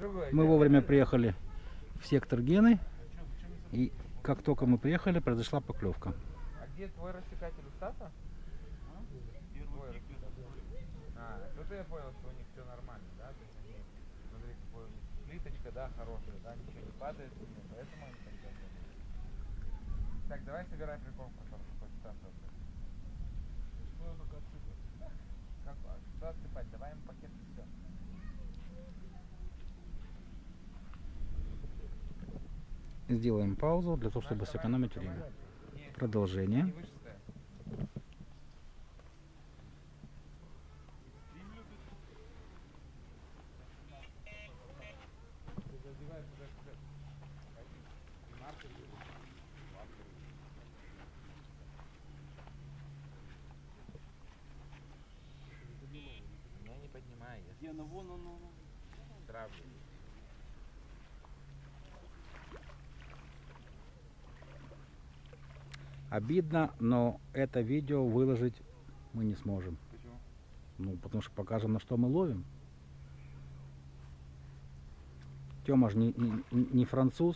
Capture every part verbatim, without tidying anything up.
Мы вовремя приехали в сектор Гены, и как только мы приехали, произошла поклевка. А где твой рассекатель у Стаса? А, тут я понял, что у них все нормально, да? То есть они, смотри, какой у них плиточка, да, хорошая, да, ничего не падает, поэтому они так делают. Так, давай собирай прикормку, которую хочет Стаса. Что я только отсыпать? Как, что отсыпать? Давай им пакет и все. Сделаем паузу для того, чтобы сэкономить время. Продолжение. Я не поднимаю, я Не, ну вон он, он. травлю. Обидно, но это видео выложить мы не сможем. Почему? Ну, потому что покажем, на что мы ловим. Тёма ж не, не, не француз.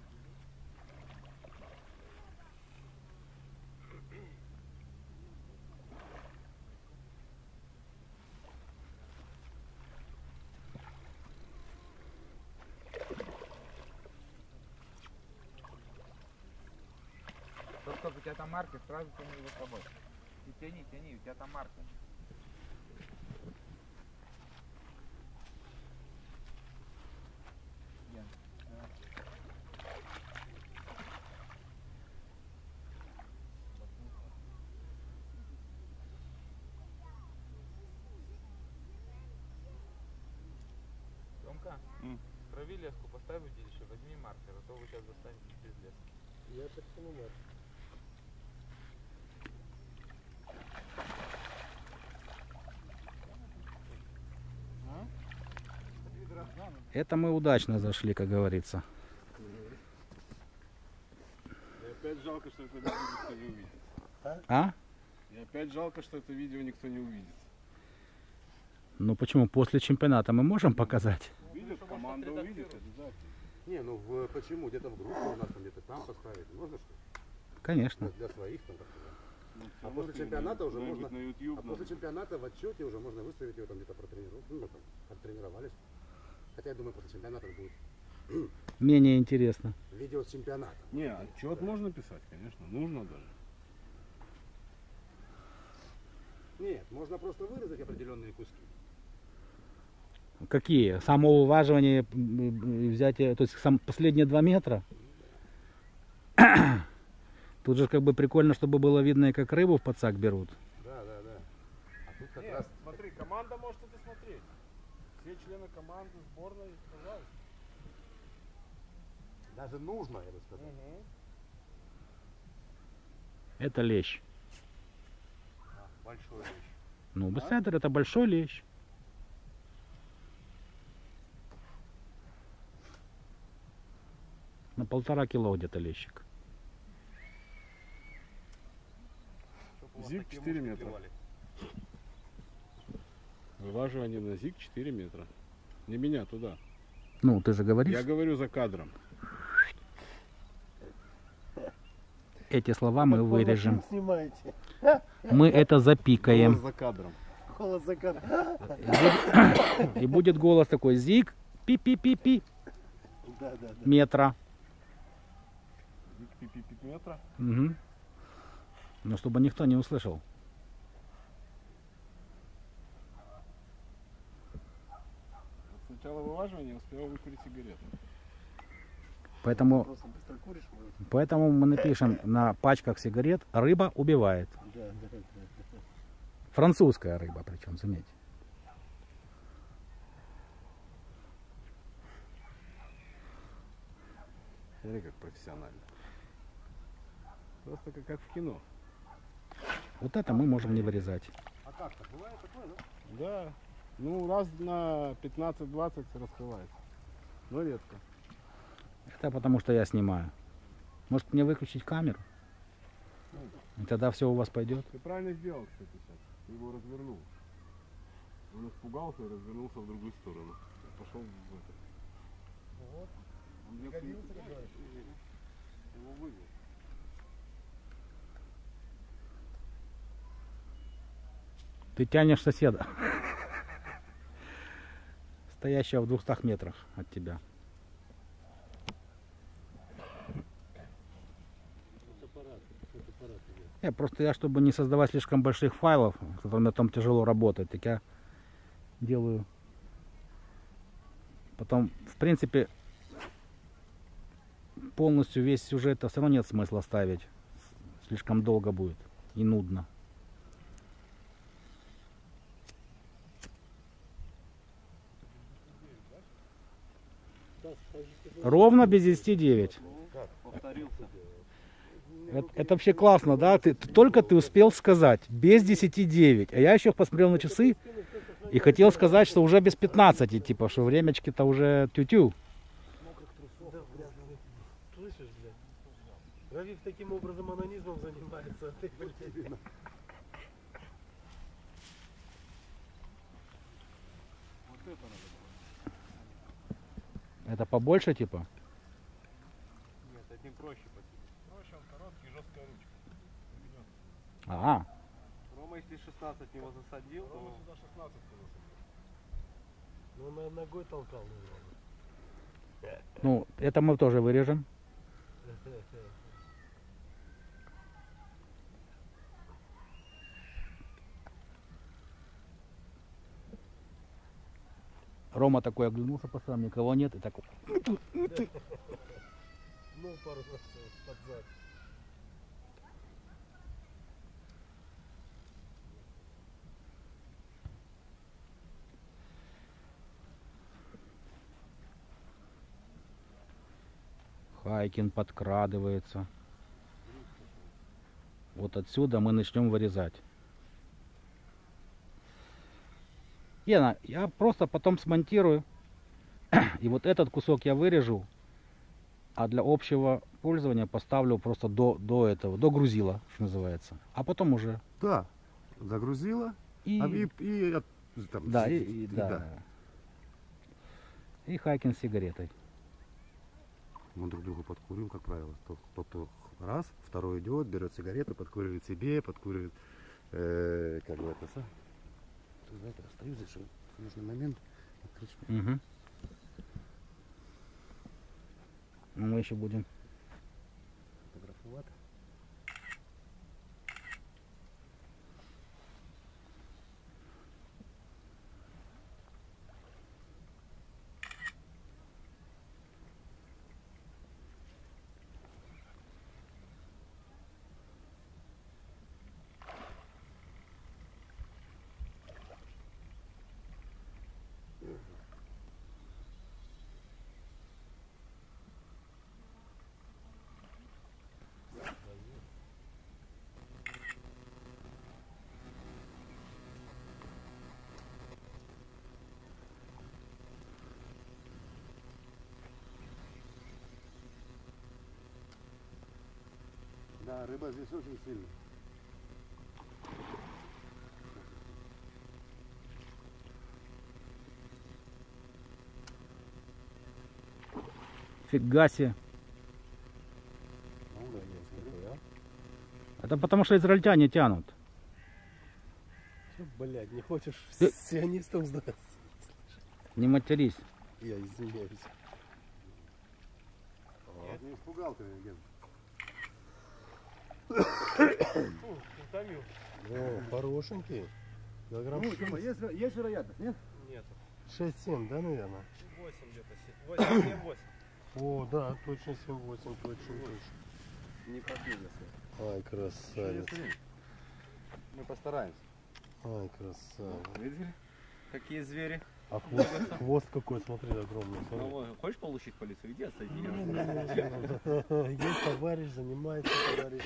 Только у тебя там марки, сразу тяни его с собой. И тяни, тяни, у тебя там марки. Тёмка, Mm. трави леску, поставь удилище, возьми маркер, а то вы сейчас достанете без леска. Я так понимаю. Это мы удачно зашли, как говорится. И опять жалко, что это видео никто не увидит. А? И опять жалко, что это видео никто не увидит. Ну почему? После чемпионата мы можем показать? Видит, команда увидит обязательно. Не, ну в, почему? Где-то в группе у нас там где-то там поставить. Можно что? Конечно. Для, для своих там, например. Ну, А всё после равно чемпионата уже на- можно. на YouTube А надо. после чемпионата в отчете уже можно выставить его там где-то протренировать. Ну, там, оттренировались. Хотя я думаю, после чемпионата будет Менее интересно. видео с чемпионата. Не, отчет можно писать, конечно, нужно даже. Нет, можно просто вырезать определенные куски. Какие? Самоуваживание, м, взятие, то есть сам, последние два метра. Тут же как бы прикольно, чтобы было видно, и как рыбу в подсак берут. Да, да, да. А тут как Нет, раз. смотри, команда может это смотреть. Все члены команды, сборной, пожалуйста. Даже нужно, я бы сказал. Угу. Это лещ. А, большой вещь. Ну, беседер это большой лещ. На полтора кило где-то лещик. Зиг четыре метра. Вываживание на зиг четыре метра. Не меня, туда. Ну, ты же говоришь, Я говорю за кадром. эти слова мы вырежем. Снимаете. Мы это Голос запикаем. за кадром. Голос закат. И будет, и будет голос такой: зиг, пи-пи-пи-пи, Да, да, да. метра. Зиг пи-пи-пи метра. Угу. Но чтобы никто не услышал. Сначала вываживание, успел выкурить сигарету. Поэтому, Просто быстро куришь, может. поэтому мы напишем на пачках сигарет: рыба убивает. Да, да, да. Французская рыба, причем, заметьте. Смотри, как профессионально. Просто как, как в кино. Вот это мы можем не вырезать. А как-то бывает такое, да? Да. Ну, раз на пятнадцать-двадцать раскрывается. Но редко. Это потому что я снимаю. Может мне выключить камеру? И тогда все у вас пойдет. Ты правильно сделал, кстати, сейчас. Ты его развернул. Он испугался и развернулся в другую сторону. Пошел в это. Он пригодился, как говорится. Его вывел. Ты тянешь соседа, стоящего в двухстах метрах от тебя. Я просто я, чтобы не создавать слишком больших файлов, с которыми там тяжело работать, так я делаю. Потом, в принципе, полностью весь сюжет все равно нет смысла ставить. Слишком долго будет и нудно. Ровно без десяти девять. Повторился. Это, это вообще классно, да? Ты, ты- только ты успел сказать без десяти девять. А я еще посмотрел на часы и хотел сказать, что уже без пятнадцати, типа, что времечки-то уже тю-тю. Слышишь, блядь? Равив таким образом анонизмом занимается, а ты, блядь. Это побольше, типа? Нет, одним проще потянуть. Проще, он короткий, жесткая ручка. А, Рома, если шестнадцать в него засадил, то... Рома сюда шестнадцать Ну, он наверное, ногой толкал, наверное. ну, это мы тоже вырежем. Рома такой оглянулся по сторонам, никого нет, и так вот. Ну, пару раз под зад. Хайкин подкрадывается. Вот отсюда мы начнем вырезать. Лена, я просто потом смонтирую. И вот этот кусок я вырежу. А для общего пользования поставлю просто до, до этого, до грузила, что называется. А потом уже. Да, загрузила. И, А и, и от- там, да, и, и- и- да. И хайкин с сигаретой. Мы друг друга подкуриваем, как правило. То- Кто-то раз, второй идет, берет сигарету, подкуривает себе, подкуривает, э, как бы это, са- знаете, остаюсь здесь, что в нужный момент открыть. Угу. Мы еще будем. Фотографувати. Да, рыба здесь очень сильная. Фига себе. Ну да, есть такое, а? Это потому что израильтяне тянут. Че, блядь, не хочешь Ты- с сионистом сдаться? Не матерись. Я извиняюсь. Я не испугал тебя, Евген. Утомил. О, хорошенький. Килограмм Ну, Тёма, есть, есть вероятность, нет? Нет. шесть-семь, да, наверное? восемь где-то. восемь, семь, восемь. О, да, точно семь-восемь, точно, точно. Не попился. Ай, красавец. Мы постараемся. Ай, красавец. Видели? Какие звери? А хвост, хвост какой, смотри, огромный. Смотри. Ну, хочешь получить по лицу? Иди отсоедини. Есть товарищ, занимается товарищ.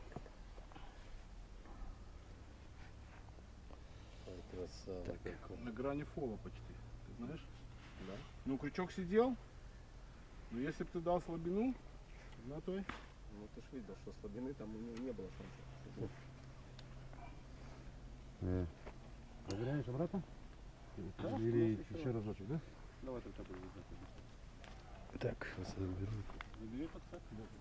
Ай, красава какой. На грани фола почти. Ты знаешь? Да. Ну, крючок сидел. Но если бы ты дал слабину, на той. Ну ты ж видел, что слабины там у него не было шанса. Э, проверяешь обратно? Или еще разочек, да? Давай только будем. Так. Сейчас я беру. Забери подсак.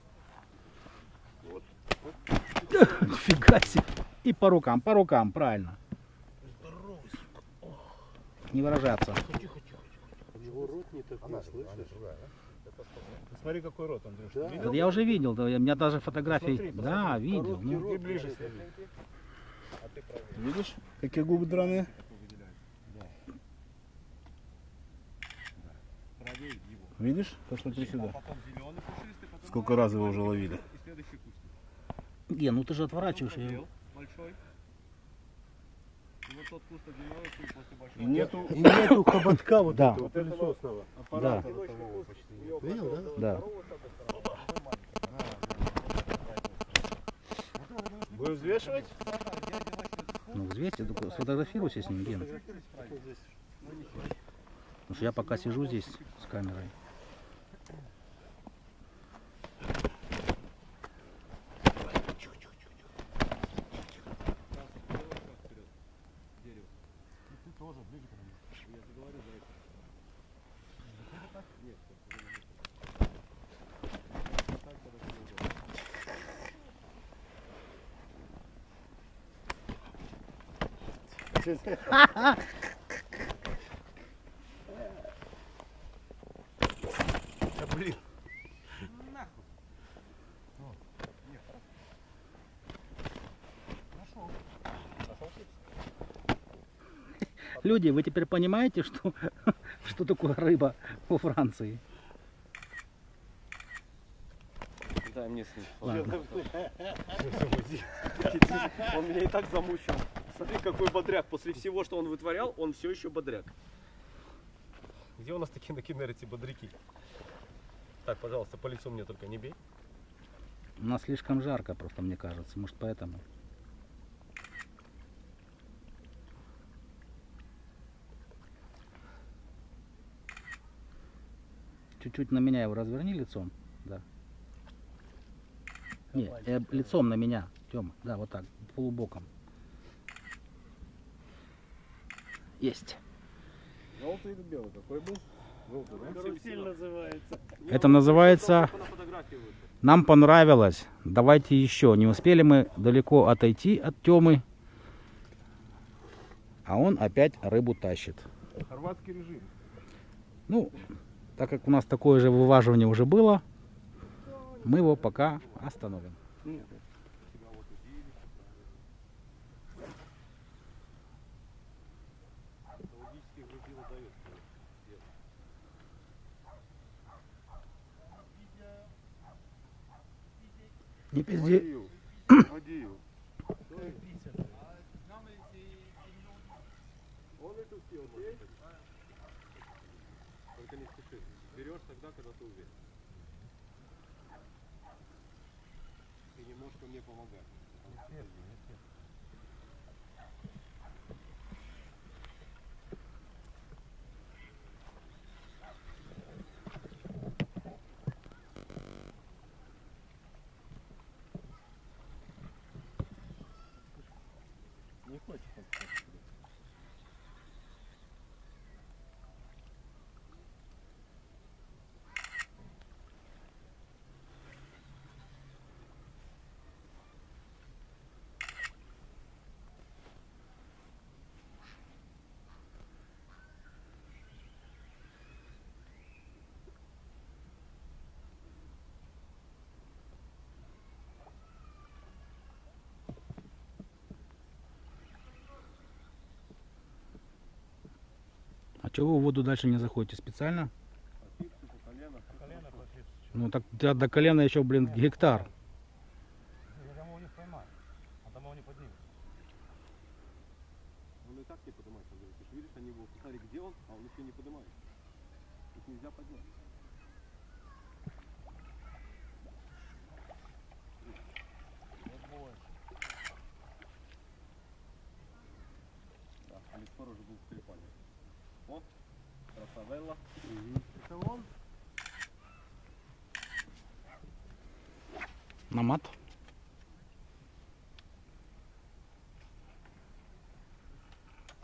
Фига себе. И по рукам, по рукам, правильно. Здоровый, сука. Не выражаться. Тихо, тихо, тихо. У него рот не такой, Она, слышишь? она другая, да? Посмотри, какой рот, Андрюш. Да. Видел? Это я уже видел, да, у меня даже фотографии. Посмотри, Да, посмотри. видел. Короткий Ну, рот. Ты ближе смотри. Видишь, какие губы драные? Видишь? Посмотри сюда. Сколько раз его уже ловили. не, ну ты же отворачиваешь. я- Большой. И вот тот куст одиночный после большого. И нету, И нету хоботка вот Да. этого пылесосного. Да, Видел, да? да. Будем взвешивать? Ну, взвесьте, только сфотографируйся с ним, Ген. Потому что я пока сижу здесь с камерой. Да блин. Люди, вы теперь понимаете, что, что такое рыба во Франции? Дай мне с ним. Ладно. Он меня и так замучил. Смотри, какой бодряк. После всего, что он вытворял, он все еще бодряк. Где у нас такие на кинерите бодряки? Так, пожалуйста, по лицу мне только не бей. У нас слишком жарко, просто мне кажется. Может, поэтому. Чуть-чуть на меня его разверни лицом. Да. Не, э, лицом на меня, Тёма. Да, вот так, полубоком. Есть. желтый или белый? Какой был? Желтый, да? Карусель называется. Это называется «Нам понравилось, давайте еще». Не успели мы далеко отойти от Тёмы, а он опять рыбу тащит. Хорватский режим. Ну, так как у нас такое же вываживание уже было, мы его пока остановим. Не пизди. Водию. Только не спеши. Берешь тогда, когда ты уверен. И немножко мне помогай. Не хочешь? А чего вы в воду дальше не заходите специально? Ну так у тебя до колена еще, блин, гектар. Он и так не поднимается, Андрей. Ты же видишь, они его, посмотри, где он, а он еще не поднимает. Их нельзя поднять. Да, Александр уже был в телефоне. О, красавелла. Это он? Намат.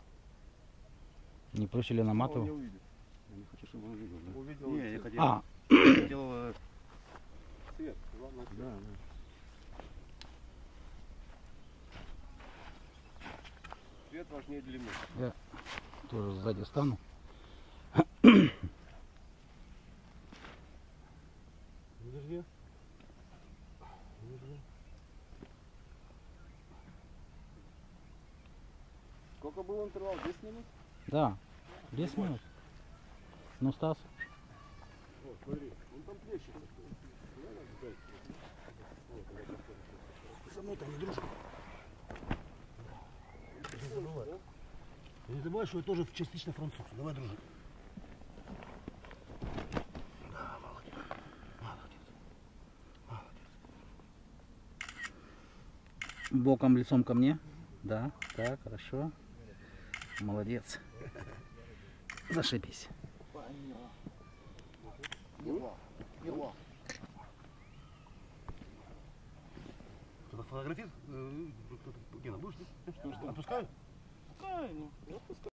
Не проще ли Он не наматывал? увидит. Я не хочу, чтобы он видел, да? Увидел. Не, я хотел. А, Дело Цвет, главное цвет. да, да. Цвет важнее длины. Тоже сзади стану. Подожди. Подожди. Сколько был интервал? десять минут? Да, десять минут. Ну, Стас, О, смотри, он там плещется. Со мной там не дружит. Не забывай, что я тоже частично француз. Давай дружить. Да, молодец. Молодец. Молодец. боком, лицом ко мне. Да, так, хорошо. Молодец. Зашибись. Его. Его. Кто-то фотографирует? Гена, будешь? Отпускаю? Пускай, ну, я пускай.